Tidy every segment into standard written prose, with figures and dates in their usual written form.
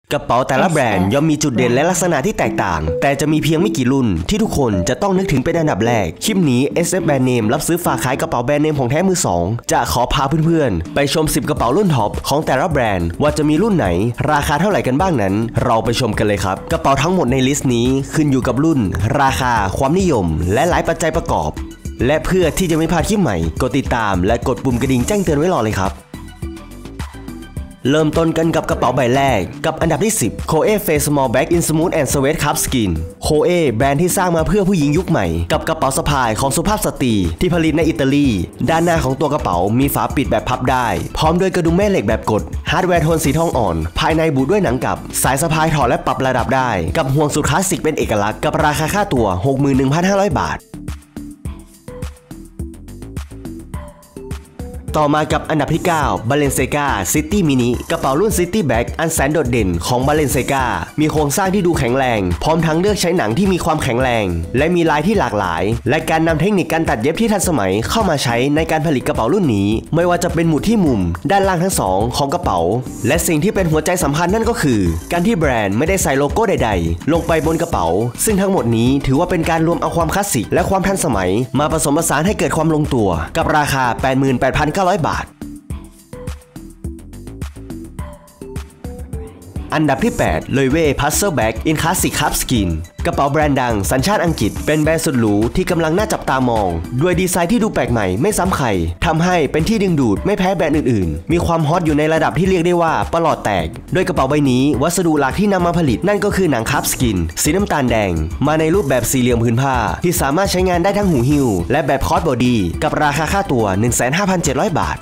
กระเป๋าแต่ละแบรนด์ย่อมมีจุดเด่นและลักษณะที่แตกต่างแต่จะมีเพียงไม่กี่รุ่นที่ทุกคนจะต้องนึกถึงเป็นอันดับแรกคลิปนี้ SF Brand Name รับซื้อฝากขายกระเป๋าแบรนด์เนมของแท้มือ2จะขอพาเพื่อนๆไปชม10กระเป๋ารุ่นท็อปของแต่ละแบรนด์ว่าจะมีรุ่นไหนราคาเท่าไหร่กันบ้างนั้นเราไปชมกันเลยครับกระเป๋าทั้งหมดในลิสต์นี้ขึ้นอยู่กับรุ่นราคาความนิยมและหลายปัจจัยประกอบและเพื่อที่จะไม่พลาดคลิปใหม่กดติดตามและกดปุ่มกระดิ่งแจ้งเตือนไว้รอเลยครับเริ่มต้นกันกับกระเป๋าใบแรกกับอันดับที่10 Koe Face Small Bag in Smooth and Sweat Cup Skin Koe แบรนด์ที่สร้างมาเพื่อผู้หญิงยุคใหม่กับกระเป๋าสะพายของสุภาพสตรีที่ผลิตในอิตาลีด้านหน้าของตัวกระเป๋ามีฝาปิดแบบพับได้พร้อมด้วยกระดุมแม่เหล็กแบบกดฮาร์ดแวร์โทนสีทองอ่อนภายในบูด้วยหนังกับสายสะพายถอดและปรับระดับได้กับห่วงสุดคลาสสิกเป็นเอกลักษณ์กับราคาค่าตัว 61,500 บาทต่อมากับอันดับที่9 Balenciaga City Mini กระเป๋ารุ่น City Bag อันแสนโดดเด่นของ Balenciaga มีโครงสร้างที่ดูแข็งแรงพร้อมทั้งเลือกใช้หนังที่มีความแข็งแรงและมีลายที่หลากหลายและการนำเทคนิคการตัดเย็บที่ทันสมัยเข้ามาใช้ในการผลิตกระเป๋ารุ่นนี้ไม่ว่าจะเป็นหมุดที่มุมด้านล่างทั้งสองของกระเป๋าและสิ่งที่เป็นหัวใจสำคัญนั่นก็คือการที่แบรนด์ไม่ได้ใส่โลโก้ใดๆลงไปบนกระเป๋าซึ่งทั้งหมดนี้ถือว่าเป็นการรวมเอาความคลาสสิกและความทันสมัยมาผสมผสานให้เกิดความลงตัวกับราคา 88,900 บาทอันดับที่8 Loewe Puzzle Bag in Classic Cup Skin กระเป๋าแบรนด์ดังสัญชาติอังกฤษเป็นแบรนด์สุดหรูที่กำลังน่าจับตามองด้วยดีไซน์ที่ดูแปลกใหม่ไม่ซ้ำใครทำให้เป็นที่ดึงดูดไม่แพ้แบรนด์อื่นๆมีความฮอตอยู่ในระดับที่เรียกได้ว่าประหลอดแตกโดยกระเป๋าใบนี้วัสดุหลักที่นำมาผลิตนั่นก็คือหนังคัพสกินสีน้ำตาลแดงมาในรูปแบบสี่เหลี่ยมพื้นผ้าที่สามารถใช้งานได้ทั้งหูหิ้วและแบบคอร์สบอดี้กับราคาค่าตัว 15,700 บาท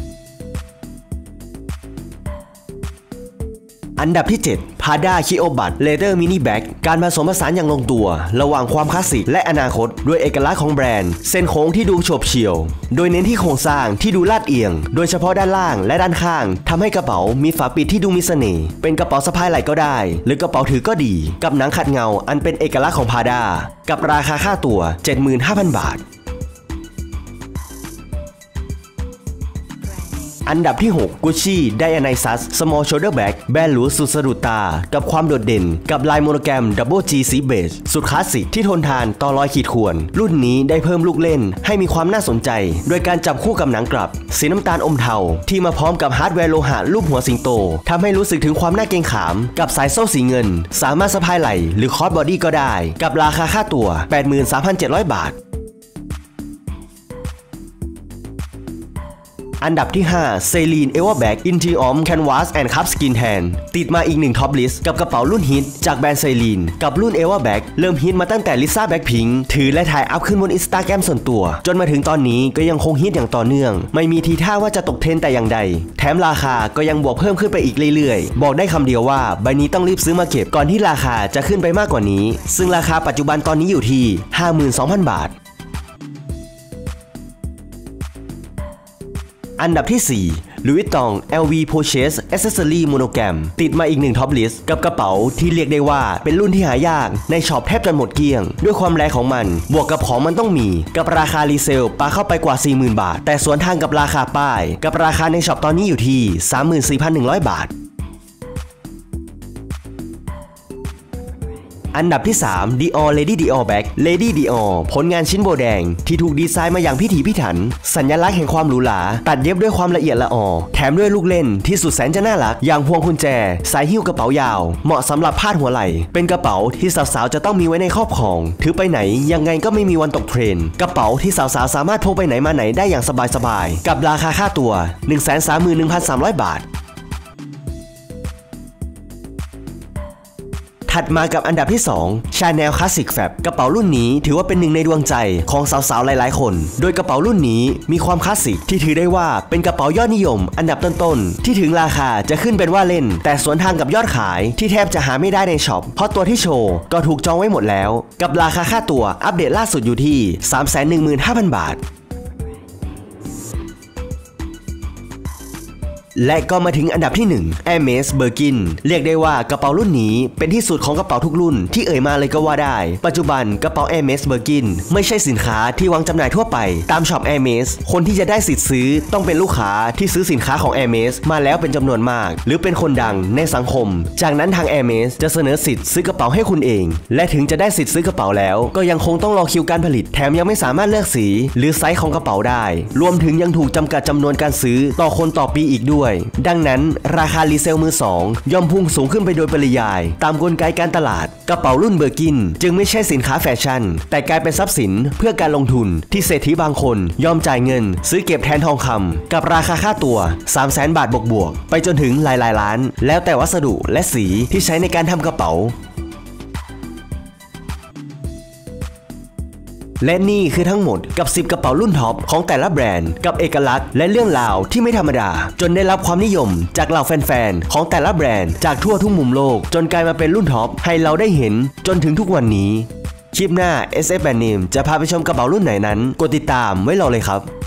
อันดับที่7 Prada Kiobat Leather Mini Bag การผสมผสานอย่างลงตัวระหว่างความคลาสสิกและอนาคตด้วยเอกลักษณ์ของแบรนด์เส้นโค้งที่ดูโฉบเฉี่ยวโดยเน้นที่โครงสร้างที่ดูลาดเอียงโดยเฉพาะด้านล่างและด้านข้างทำให้กระเป๋ามีฝาปิดที่ดูมีเสน่ห์เป็นกระเป๋าสะพายไหล่ก็ได้หรือกระเป๋าถือก็ดีกับหนังขัดเงาอันเป็นเอกลักษณ์ของ Prada กับราคาค่าตัว 75,000 บาทอันดับที่6 Gucci Dionysus Small Shoulder Bag แบรนด์หรูสุดสะดุดตากับความโดดเด่นกับลายโมโนแกรม Double G สีเบจสุดคลาสสิกที่ทนทานต่อรอยขีดข่วนรุ่นนี้ได้เพิ่มลูกเล่นให้มีความน่าสนใจโดยการจับคู่กับหนังกลับสีน้ำตาลอมเทาที่มาพร้อมกับฮาร์ดแวร์โลหะรูปหัวสิงโตทำให้รู้สึกถึงความน่าเกรงขามกับสายโซ่สีเงินสามารถสะพายไหล่หรือคอร์สบอดี้ก็ได้กับราคาค่าตัว 83,700 บาทอันดับที่5 Celine Eva Bag Intiom Canvas and Cup Skin Tan ติดมาอีก1ท็อปลิสต์กับกระเป๋ารุ่นฮิตจากแบรนด์ Celine กับรุ่น Eva Bag เริ่มฮิตมาตั้งแต่ Lisa Blackpink ถือและถ่ายอัพขึ้นบน Instagram ส่วนตัวจนมาถึงตอนนี้ก็ยังคงฮิตอย่างต่อเนื่องไม่มีทีท่าว่าจะตกเทรนด์แต่อย่างใดแถมราคาก็ยังบวกเพิ่มขึ้นไปอีกเรื่อยๆบอกได้คำเดียวว่าใบนี้ต้องรีบซื้อมาเก็บก่อนที่ราคาจะขึ้นไปมากกว่านี้ซึ่งราคาปัจจุบันตอนนี้อยู่ที่ 52,000 บาทอันดับที่4 Louis Vuitton LV Purchase Accessory Monogram ติดมาอีก1ท็อปลิสต์กับกระเป๋าที่เรียกได้ว่าเป็นรุ่นที่หายากในช็อปแทบจะหมดเกลี้ยงด้วยความแรงของมันบวกกับของมันต้องมีกับราคารีเซลปาเข้าไปกว่า 40,000 บาทแต่สวนทางกับราคาป้ายกับราคาในช็อปตอนนี้อยู่ที่ 34,100 บาทอันดับที่3 Dior Lady Dior Bag Lady Dior ผลงานชิ้นโบแดงที่ถูกดีไซน์มาอย่างพิถีพิถันสัญลักษณ์แห่งความหรูหราตัดเย็บด้วยความละเอียดละออแถมด้วยลูกเล่นที่สุดแสนจะน่ารักอย่างพวงกุญแจสายหิ้วกระเป๋ายาวเหมาะสำหรับพาดหัวไหล่เป็นกระเป๋าที่สาวๆจะต้องมีไว้ในครอบครองถือไปไหนยังไงก็ไม่มีวันตกเทรนด์กระเป๋าที่สาวๆสามารถพกไปไหนมาไหนได้อย่างสบายๆกับราคาค่าตัว 131,300 บาทถัดมากับอันดับที่2 Chanel Classic Fab กระเป๋ารุ่นนี้ถือว่าเป็นหนึ่งในดวงใจของสาวๆหลายๆคนโดยกระเป๋ารุ่นนี้มีความคลาสสิกที่ถือได้ว่าเป็นกระเป๋ายอดนิยมอันดับต้นๆที่ถึงราคาจะขึ้นเป็นว่าเล่นแต่สวนทางกับยอดขายที่แทบจะหาไม่ได้ในช็อปเพราะตัวที่โชว์ก็ถูกจองไว้หมดแล้วกับราคาค่าตัวอัปเดตล่าสุดอยู่ที่ 315,000 บาทและก็มาถึงอันดับที่1 Hermes Birkin เรียกได้ว่ากระเป๋ารุ่นนี้เป็นที่สุดของกระเป๋าทุกรุ่นที่เอ่ยมาเลยก็ว่าได้ปัจจุบันกระเป๋า Hermes Birkin ไม่ใช่สินค้าที่วางจำหน่ายทั่วไปตามช็อป Hermes คนที่จะได้สิทธิ์ซื้อต้องเป็นลูกค้าที่ซื้อสินค้าของ Hermes มาแล้วเป็นจำนวนมากหรือเป็นคนดังในสังคมจากนั้นทาง Hermes จะเสนอสิทธิ์ซื้อกระเป๋าให้คุณเองและถึงจะได้สิทธิ์ซื้อกระเป๋าแล้วก็ยังคงต้องรอคิวการผลิตแถมยังไม่สามารถเลือกสีหรือไซส์ของกระเป๋าได้รวมถึงยังถูกจำกัดจำนวนการซื้อต่อคนต่อปีอีกด้วยดังนั้นราคารีเซลมือสองย่อมพุ่งสูงขึ้นไปโดยปริยายตามกลไกการตลาดกระเป๋ารุ่นเบอร์กินจึงไม่ใช่สินค้าแฟชั่นแต่กลายเป็นทรัพย์สินเพื่อการลงทุนที่เศรษฐีบางคนยอมจ่ายเงินซื้อเก็บแทนทองคำกับราคาค่าตัว 300,000 บาทบวกๆไปจนถึงหลายล้านแล้วแต่วัสดุและสีที่ใช้ในการทำกระเป๋าและนี่คือทั้งหมดกับ10กระเป๋ารุ่นท็อปของแต่ละแบรนด์กับเอกลักษณ์และเรื่องราวที่ไม่ธรรมดาจนได้รับความนิยมจากเหล่าแฟนๆของแต่ละแบรนด์จากทั่วทุกมุมโลกจนกลายมาเป็นรุ่นท็อปให้เราได้เห็นจนถึงทุกวันนี้คลิปหน้า SF Brand Name จะพาไปชมกระเป๋ารุ่นไหนนั้นกดติดตามไว้รอเลยครับ